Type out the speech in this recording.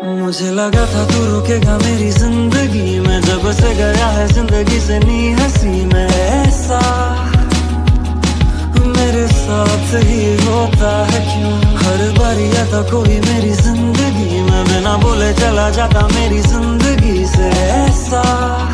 मुझे लगा था तू रुकेगा मेरी जिंदगी में, जब से गया है जिंदगी से नी हंसी में। ऐसा मेरे साथ ही होता है क्यों, हर बार आता कोई मेरी जिंदगी में, बिना बोले चला जाता मेरी जिंदगी से। ऐसा